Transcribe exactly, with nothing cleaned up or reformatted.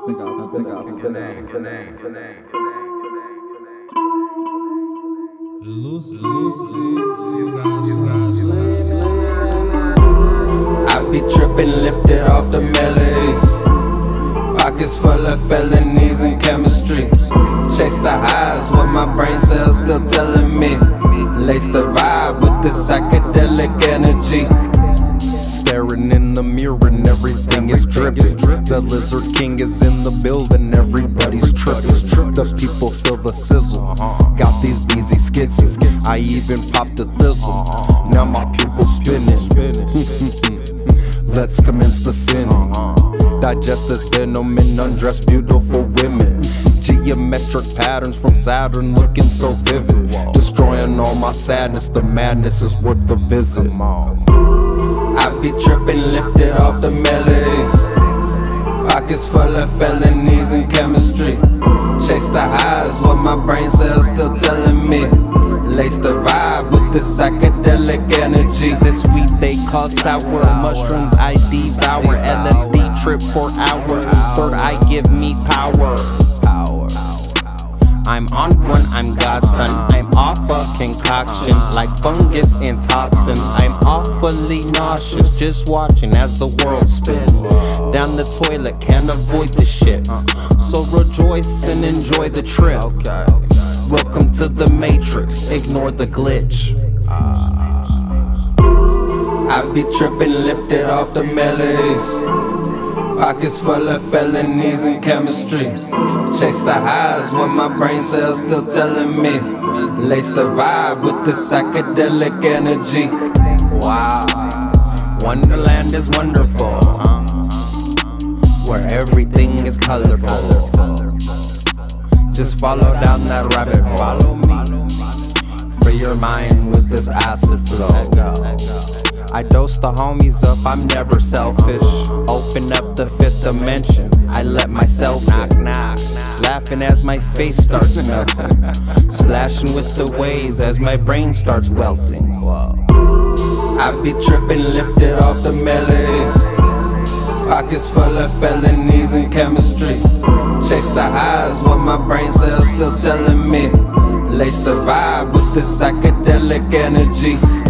think I, I think I, I think I. I be trippin', lifted off the melodies. Pockets full of felonies and chemistry. Chase the highs with my brain cells still telling me. Lace the vibe with the psychedelic energy. Staring in the mirror and everything is dripping. The Lizard King is in the building, everybody's tripping. The people feel the sizzle. Got these beezy skits. I even popped the thizzle. Now my pupils spinning. Let's commence the sinning. Digest this venom and undress beautiful women. Geometric patterns from Saturn looking so vivid. Destroying all my sadness, the madness is worth the visit. I be trippin', lifted off the melodies. Pockets full of felonies and chemistry. Chase the highs with my brain cells still telling me. Lace the vibe with the psychedelic energy. This weed they call sour. Mushrooms I devour. L S D trip for hours. Third eye give me power. I'm on one, I'm Godson. I'm off a concoction like fungus and toxins. I'm awfully nauseous just watching as the world spins down the toilet, can't avoid this shit. So rejoice and enjoy the trip. Welcome to the Matrix, ignore the glitch. I be trippin', lifted off the melodies. Pockets full of felonies and chemistry. Chase the highs with my brain cells still telling me. Lace the vibe with the psychedelic energy. Wow, Wonderland is wonderful, huh? Where everything is colorful. Just follow down that rabbit hole. Follow me. Free your mind with this acid flow. I dose the homies up, I'm never selfish. Open up the fifth dimension, I let myself knock knock. Laughing as my face starts melting. Splashing with the waves as my brain starts welting. I be trippin', lifted off the melodies. Pockets full of felonies and chemistry. Chase the highs with my brain cells still telling me. Lace the vibe with the psychedelic energy.